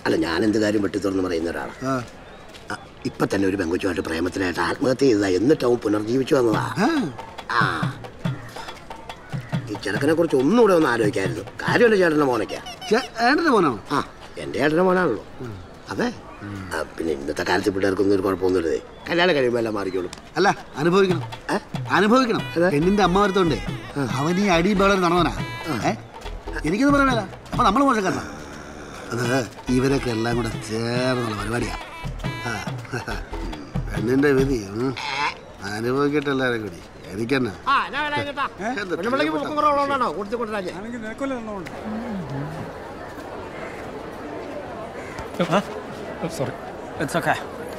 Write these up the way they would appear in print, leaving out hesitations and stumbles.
അല്ല ഞാൻ എന്ത് കാര്യം വെട്ടി തുറന്ന് പറയുന്ന ഒരാളാണ്. ഇപ്പൊ തന്നെ ഒരു പെങ്കുച്ചുമായിട്ട് പ്രേമത്തിനായിട്ട് ആത്മഹത്യ ചെയ്തതാ, എന്നിട്ട് അവൻ പുനർജീവിച്ചു വന്നതാ. ഈ ചെറുക്കനെ കുറിച്ച് ഒന്നുകൂടെ ഒന്ന് ആലോചിക്കായിരുന്നു. കാര്യമല്ല ചേട്ടന്റെ മോനൊക്കെയാ. മോനോ? ആ എന്റെ ചേട്ടന്റെ മോനാണല്ലോ. അതെ. പിന്നെ ഇന്നത്തെ കാലത്ത് പിള്ളേർക്കൊന്നും ഒരു കുഴപ്പമൊന്നുമില്ലേ, കല്യാണം കഴിയുമ്പോൾ എല്ലാം മാറിക്കോളും. അല്ല അനുഭവിക്കണം, അനുഭവിക്കണം. പെണ്ണിന്റെ അമ്മ വരുത്തോണ്ടേ അവൻ ഈ അടി ബേളർ നടന്നവനാ. എനിക്കൊന്നും പറയണല്ല. അപ്പൊ നമ്മൾ മോശക്കാരനാ. അത് ഇവരൊക്കെ എല്ലാം കൂടെ ചേർന്നുള്ള പരിപാടിയാ. പെണ്ണിന്റെ വിധി അനുഭവിക്കട്ടെ എല്ലാവരും കൂടി. എനിക്കെന്നാ sorry. It's okay.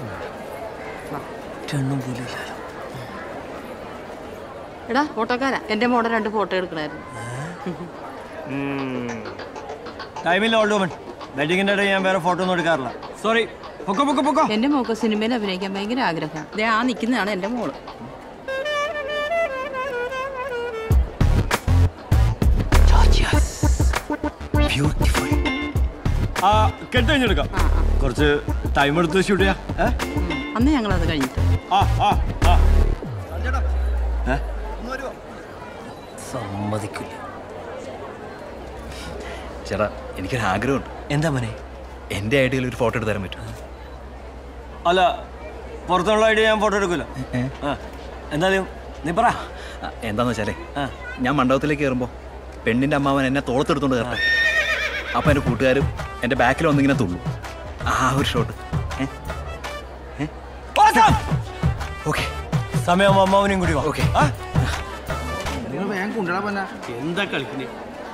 എടാ ഫോട്ടോക്കാരാ, എന്റെ മോടെ 2 ഫോട്ടോ എടുക്കണായിരുന്നു. ടൈമില്ല ഓൾഡ് വുമൺ. വെഡിങ്ങിന്റെ ഇടയിൽ ഞാൻ വേറെ ഫോട്ടോ ഒന്നും എടുക്കാറില്ല. സോറി. എന്റെ മോക്ക് സിനിമയിൽ അഭിനയിക്കാൻ ഭയങ്കര ആഗ്രഹം. ദേ ആ നിൽക്കുന്നതാണ് എന്റെ മോള്. കെട്ട് കഴിഞ്ഞെടുക്കാം. കുറച്ച് ടൈം എടുത്ത് ഷൂട്ട് ചെയ്യാം. അന്ന് ഞങ്ങളത് കഴിഞ്ഞിട്ട് സമ്മതിക്കില്ല. ചേട്ടാ എനിക്കൊരാഗ്രഹമുണ്ട്. എന്താ മോനെ? എൻ്റെ ഐഡിയയിൽ ഒരു ഫോട്ടോ എടുത്ത് തരാൻ പറ്റും? അല്ല പുറത്തുള്ള ഐഡിയ ഞാൻ ഫോട്ടോ എടുക്കില്ല. എന്തായാലും നീ പറ. എന്താന്ന് വെച്ചാലേ ഞാൻ മണ്ഡപത്തിലേക്ക് കയറുമ്പോൾ പെണ്ണിൻ്റെ അമ്മാവൻ എന്നെ തോളത്തെടുത്തോണ്ട് കയറട്ടെ. അപ്പം എൻ്റെ കൂട്ടുകാരും എൻ്റെ ബാക്കിൽ വന്നിങ്ങനെ തുള്ളു. ആ ഒരു ഷോട്ട്. ഓക്കെ സമയം അമ്മാവനെയും കൂടി. ഓക്കെ എന്താ കളിക്കുന്നേ?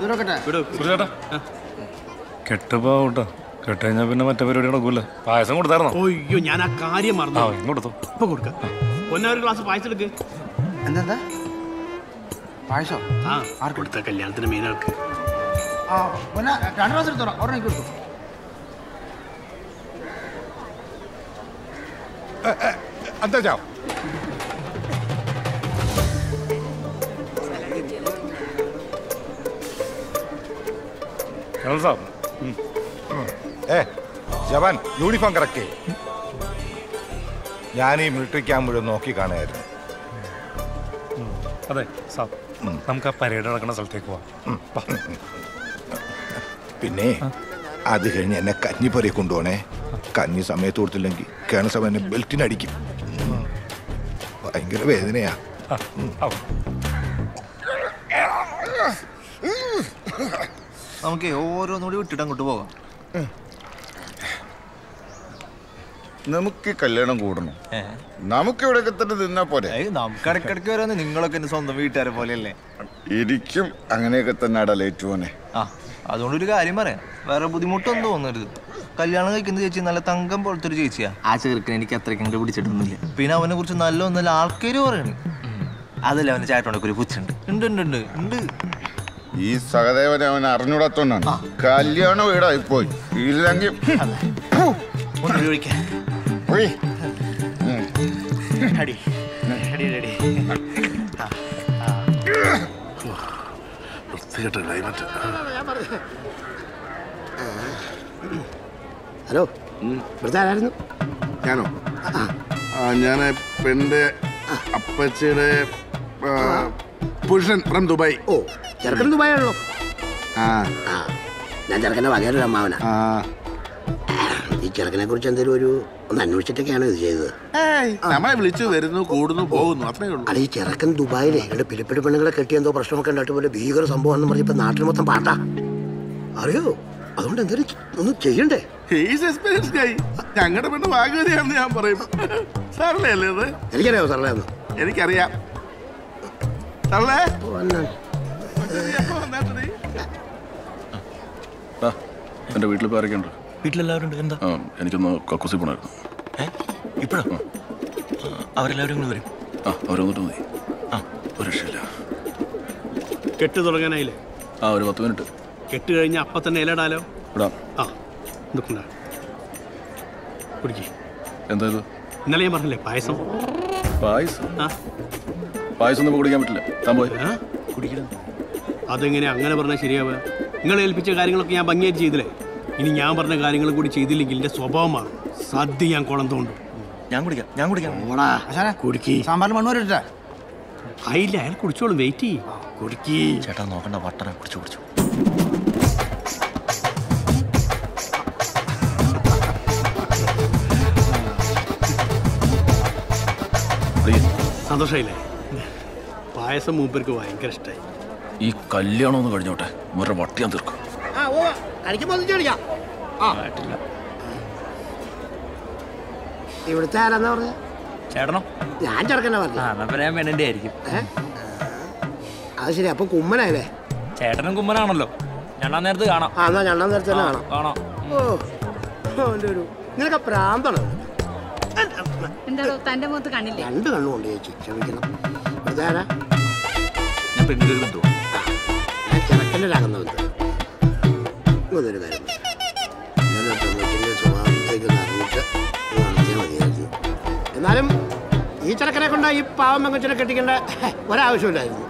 കെട്ടുപോട്ടോ. കെട്ട് കഴിഞ്ഞാൽ പിന്നെ മറ്റേ പരിപാടി നടക്കൂല. പായസം കൊടുത്തായിരുന്നോ? അയ്യോ ഞാൻ ആ കാര്യം മറന്നു. ഇങ്ങോട്ടോ ഇപ്പൊ കൊടുക്കാം. ഒരു ഗ്ലാസ് പായസം എടുക്ക്. എന്താ പായസം? ആർക്ക് കൊടുത്ത? കല്യാണത്തിന് മെയിനാൾക്ക്. 2 ഗ്ലാസ് എടുത്തോളാം. ഒരെണ്ണം കൊടുത്തു. എന്താ ചാവും? ജവാൻ യൂണിഫോം കറക്റ്റ്. ഞാൻ ഈ മിലിറ്ററി ക്യാമ്പ് മുഴുവൻ നോക്കി കാണുമായിരുന്നു. അതെ സാബ്, നമുക്ക് ആ പരേഡ് നടക്കുന്ന സ്ഥലത്തേക്ക് പോവാം. പിന്നെ അത് കഴിഞ്ഞ് എന്നെ കഞ്ഞിപ്പുരയെ കൊണ്ടുപോണേ. കഞ്ഞി സമയത്ത് കൊടുത്തില്ലെങ്കിൽ കേണസഭ എന്നെ ബെൽറ്റിനടിക്കും. ഭയങ്കര വേദനയാ. നമുക്ക് ഓരോന്നുകൂടി വിട്ടിട്ട് അങ്ങോട്ട് പോകാം. നമുക്ക് കല്യാണം കൂടണം. നമുക്ക് ഇവിടെയൊക്കെ തന്നെ നിന്നാ പോലെ. നമുക്ക് ഇടയ്ക്കിടയ്ക്ക് വരാന്ന്. നിങ്ങളൊക്കെ എന്റെ സ്വന്തം വീട്ടുകാരെ പോലെയല്ലേ? ഇരിക്കും അങ്ങനെയൊക്കെ തന്നെ ലേറ്റ് പോനെ. അതുകൊണ്ടൊരു കാര്യം പറയാം, വേറെ ബുദ്ധിമുട്ടൊന്നും തോന്നരുത്. കല്യാണം കഴിക്കുന്ന ചേച്ചി നല്ല തങ്കം പോലത്തെ ഒരു ചേച്ചിയാ. ആ ചെറുക്കൻ എനിക്ക് അത്രയ്ക്ക് അങ്ങോട്ട് പിടിച്ചിട്ടൊന്നുമില്ല. പിന്നെ അവനെ കുറിച്ച് നല്ല ഒന്നല്ല ആൾക്കാര് പറയണ്. അതല്ല അവന്റെ ചേട്ടനൊക്കെ ഒരു പുച്ഛുണ്ട്. ഉണ്ട്. ഈ സഹദേവനെ അവൻ അറിഞ്ഞൂടാത്തോണ്ടാണ് കല്യാണം വീടായി പോയി. ഇല്ലെങ്കിൽ ഹലോ, ഇവിടുത്തെ ആരായിരുന്നു? ഞാനോ? ഞാൻ പെണ്ണിന്റെ അപ്പച്ചിയുടെ പുരുഷൻ ഫ്രം ദുബായ്. ഓ, ചെറുക്കൻ ദുബായ് ആണല്ലോ. ഞാൻ ചെറുക്കൻ്റെ വകയൊരു അമ്മാവനാ. ഈ ചെറുക്കനെ കുറിച്ച് എന്തെങ്കിലും ഒന്ന് അന്വേഷിച്ചിട്ടൊക്കെയാണ് ഇത് ചെയ്തത്. നമ്മളെ വിളിച്ചു വരുന്നു, കൂടുന്നു, പോകുന്നു, അത്രേ ഉള്ളൂ. അല്ല, ഈ ചെറുക്കൻ ദുബായിലെ ഇവിടെ പിലിപ്പിടി പെണ്ണുങ്ങളെ കെട്ടി എന്തോ പ്രശ്നമൊക്കെ ഉണ്ടായിട്ട് പോലെ ഭീകര സംഭവം എന്ന് പറഞ്ഞപ്പോ നാട്ടിൽ മൊത്തം പാട്ടാ. അറിയോ? അതുകൊണ്ട് എന്തെങ്കിലും ഒന്നും ചെയ്യണ്ടേ? ഞങ്ങളുടെ പെണ്ണ് ഭാഗ്യവതിയാണെന്ന് ഞാൻ പറയും. സാറല്ലേ അല്ലേ അത്? എനിക്കറിയാമോ സാറല്ലേ? എനിക്കറിയാം. സാറല്ലേ എന്റെ വീട്ടിൽ പേരൊക്കെയുണ്ട്. വീട്ടിലെല്ലാവരും ഉണ്ട്. എന്താ? എനിക്കൊന്ന് കക്കൂസി പോണായിരുന്നു. ഇപ്പഴോ? അവരെല്ലാവരും കൂടി വരും. അവർ വന്നിട്ട് മതി. ഒരു രക്ഷയില്ല. കെട്ട് തുടങ്ങാനായില്ലേ? ഒരു 10 മിനിറ്റ്. കെട്ട് കഴിഞ്ഞ അപ്പം തന്നെ ഇലടാലോ? ഇടാം. കുടിക്കേ. എന്താ ഇത്? ഇന്നലെ ഞാൻ പറഞ്ഞില്ലേ പായസം? പായസം ഒന്നും കുടിക്കാൻ പറ്റില്ല. സംഭവം കുടിക്കണം. അതെങ്ങനെ അങ്ങനെ പറഞ്ഞാൽ ശരിയാവുക? നിങ്ങൾ ഏൽപ്പിച്ച കാര്യങ്ങളൊക്കെ ഞാൻ ഭംഗിയായിട്ട് ചെയ്തില്ലേ? ഇനി ഞാൻ പറഞ്ഞ കാര്യങ്ങൾ കൂടി ചെയ്തില്ലെങ്കിൽ എന്റെ സ്വഭാവമാണ്. സദ്യ ഞാൻ കുളം തോണ്ടും. ഞാൻ കുടിക്കാം. കുടിക്കി. സാമ്പാറിന് മണ്ണൂരിട്ടാ ആയില്ല, അയാൾ കുടിച്ചോളും. വെയിറ്റ് ചെയ്യ്. കുടിക്കി. ചേട്ടാ നോക്കണ്ട, വട്ടറ കുടിച്ചു. സന്തോഷമായില്ലേ? പായസം മൂപ്പർക്ക് ഭയങ്കര ഇഷ്ടമായി. ഈ കല്യാണം ഒന്ന് കഴിഞ്ഞോട്ടെ, മുറ വട്ടിയാൻ തീർക്കും. ഇവിടുത്തെ ആരാന്നാ പറഞ്ഞ? ചേട്ടനോ? ഞാൻ ചെറുക്കനെ പറഞ്ഞു. ഞാൻ പെണ്ണിന്റെ ആയിരിക്കും. അത് ശരി, അപ്പൊ കുമ്മനായല്ലേ? ചേട്ടനും കുമ്മനാണല്ലോ. ഞണ്ണാൻ നേരത്ത് കാണാം. എന്നാ ഞണ്ണാൻ നേരത്തെ തന്നെ കാണാം. നിനക്ക് പ്രാന്താണ്. തന്റെ മുഖത്ത് കണ്ണില്ലേ? 2 കണ്ണുകൊണ്ട് ചേച്ചി, ക്ഷമിക്കണം. ഇവിടുത്തെ ആരാ? ഞാൻ പെണ്ണിന്റെ ഒരു ബന്ധു. ഞാൻ ചെറുക്കൻ്റെതാകുന്ന ബന്ധു. ഇതൊരു കാര്യം, ഇന്നലെ പെൺകുട്ടിൻ്റെ സ്വഭാവത്തേക്കൊന്ന് അറിഞ്ഞിട്ട് നടത്തിയാൽ മതിയായിരുന്നു. എന്നാലും ഈ ചെറുക്കനെ കൊണ്ട് ഈ പാവം പെങ്കൊച്ചിനെ കെട്ടിക്കേണ്ട ഒരാവശ്യമില്ലായിരുന്നു.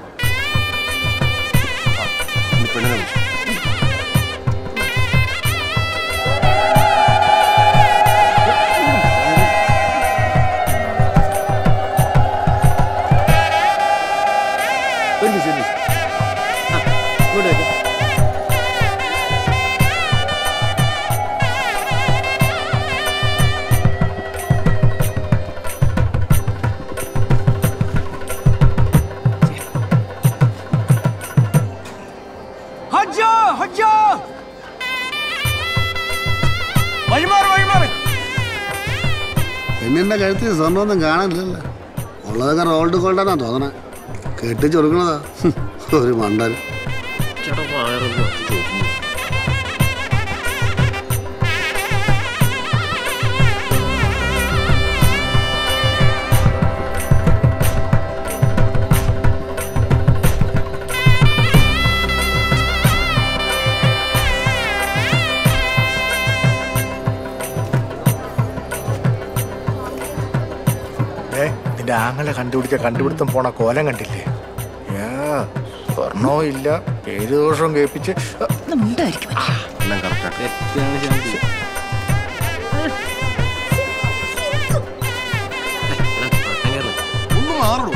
പെണ്ണിന്റെ കഴുത്തിൽ സ്വർണ്ണമൊന്നും കാണാനില്ലല്ലോ. ഉള്ളതൊക്കെ റോൾഡ് ഗോൾഡാന്നാ തോന്നണേ. കെട്ടിച്ച് കൊടുക്കണതാ ഒരു മണ്ടൻ. നിന്റെ ആങ്ങളെ കണ്ടുപിടുത്തം പോണ കോലം കണ്ടില്ലേ? സ്വർണവും ഇല്ല, പേര് ദോഷം കേൾപ്പിച്ച് എല്ലാം കറക്റ്റാണ്. ഒന്ന് മാറണോ?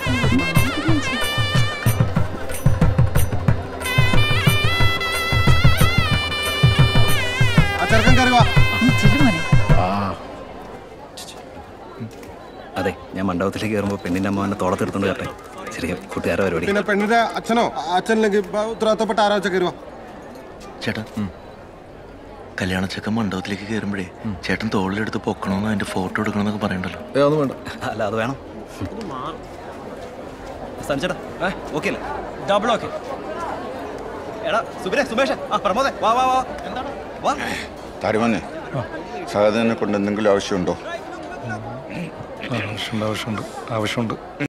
ആ ചെറുക്കൻ കയറുക. അതെ, ഞാൻ മണ്ഡപത്തിലേക്ക് കയറുമ്പോൾ പെണ്ണിന്റെ അമ്മ എന്നെ തോളത്തെടുത്തോണ്ട് കയറേ. ചെറിയ കൂട്ടുകാരെ പരിപാടി. പിന്നെ പെണ്ണിന്റെ അച്ഛനോ അച്ഛനില്ലെങ്കിൽ ഉത്തരവാദിത്തപ്പെട്ട ആരാച്ച കയറുക. ചേട്ടാ, കല്യാണ ചെക്കൻ മണ്ഡപത്തിലേക്ക് കയറുമ്പോഴേ ചേട്ടൻ തോളിലെടുത്ത് പൊക്കണമെന്ന് അതിന്റെ ഫോട്ടോ എടുക്കണമെന്നൊക്കെ പറയണ്ടല്ലോ. ഒന്നും വേണ്ട. അല്ല, അത് വേണം. ചേട്ടാ ഓക്കെ അല്ലേ? Double okay. എടാ സുമേഷ്, പ്രമോദേ, വാ വാ വാ. എന്താണ്? വാ. താടിമന്നെ, സഹോദരനെ കൊണ്ട് എന്തെങ്കിലും ആവശ്യമുണ്ടോ? ആവശ്യമുണ്ട്.